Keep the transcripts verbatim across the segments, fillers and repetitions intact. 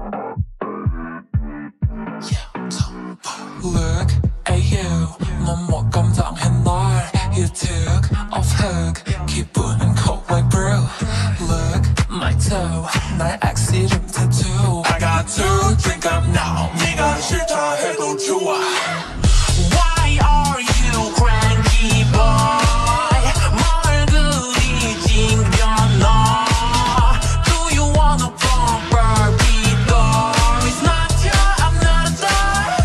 Look at you, 넌 뭐 감당해 날. You took off hook, 기분은 cold like brew. Look, my toe, 날 accident tattoo. I got to drink up now, 네가 싫다 해도 좋아. Why are you cranky boy? 뭘 그리 찡겨놔. Do you wanna bump Barbie doll? It's not you, I'm not a doll.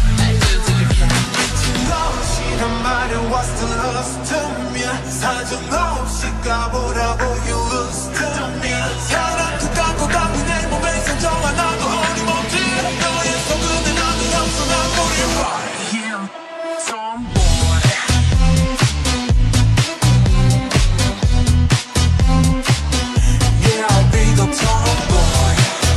너 싫은 말이 what's the loss to me. 사정없이 가보라고 you lose to me. 사랑 그 감고 감고 내 몸에 상처가 나도 어림없지. 너의 속은에 나도 형성한 우리 I am tomboy. Yeah, I'll be the tomboy.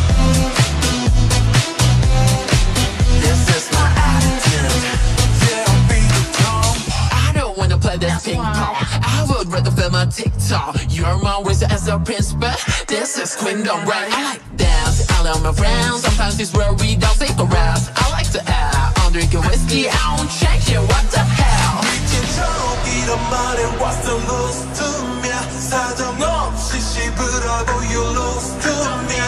This is my attitude. Yeah, I'll be the tomboy. I don't wanna play this ping pong. I would rather film a TikTok. You're my wizard as a prince, but this is queendom, right? I like dance, I love my friends. Sometimes it's where we don't take a rest. I like to act, I'm drinking whiskey, I won't change it, what the hell? 미친처럼 이런 말에 what's the loss to me. 사정없이 씹으라고 you lose to me.